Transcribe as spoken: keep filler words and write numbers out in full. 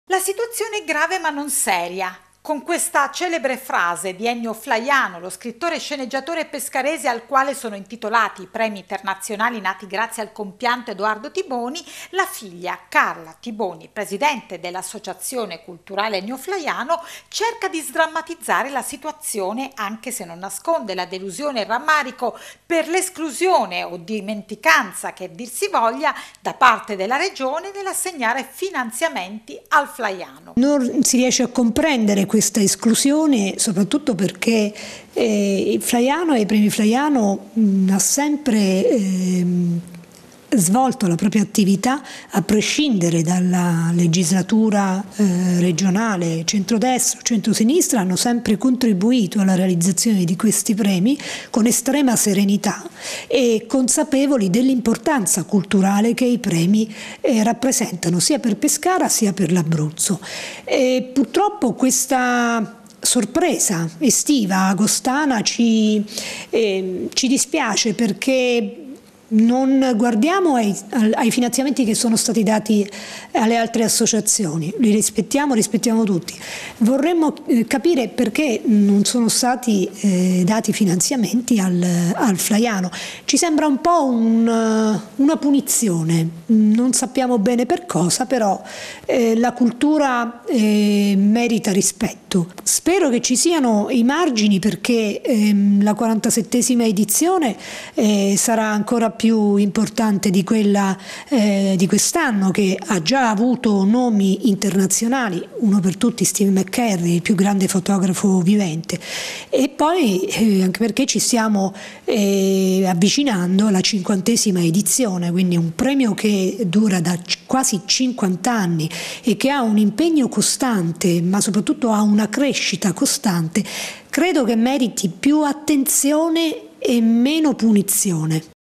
La situazione è grave ma non seria. Con questa celebre frase di Ennio Flaiano, lo scrittore, sceneggiatore pescarese al quale sono intitolati i premi internazionali nati grazie al compianto Edoardo Tiboni, la figlia Carla Tiboni, presidente dell'Associazione Culturale Ennio Flaiano, cerca di sdrammatizzare la situazione, anche se non nasconde la delusione e il rammarico per l'esclusione o dimenticanza, che dir si voglia, da parte della regione nell'assegnare finanziamenti al Flaiano. Non si riesce a comprendere questa esclusione, soprattutto perché eh, il Flaiano e i premi Flaiano mh, ha sempre eh, svolto la propria attività a prescindere dalla legislatura eh, regionale, centrodestra o centrosinistra, hanno sempre contribuito alla realizzazione di questi premi con estrema serenità e consapevoli dell'importanza culturale che i premi eh, rappresentano sia per Pescara sia per l'Abruzzo. E purtroppo questa sorpresa estiva agostana ci, eh, ci dispiace, perché non guardiamo ai, ai finanziamenti che sono stati dati alle altre associazioni, li rispettiamo, rispettiamo tutti. Vorremmo eh, capire perché non sono stati eh, dati finanziamenti al, al Flaiano. Ci sembra un po' un, una punizione, non sappiamo bene per cosa, però eh, la cultura eh, merita rispetto. Spero che ci siano i margini, perché ehm, la quarantasettesima edizione eh, sarà ancora più importante di quella eh, di quest'anno, che ha già avuto nomi internazionali, uno per tutti Steve McCurry, il più grande fotografo vivente, e poi eh, anche perché ci stiamo eh, avvicinando alla cinquantesima edizione, quindi un premio che dura da quasi cinquanta anni e che ha un impegno costante, ma soprattutto ha una crescita costante. Credo che meriti più attenzione e meno punizione.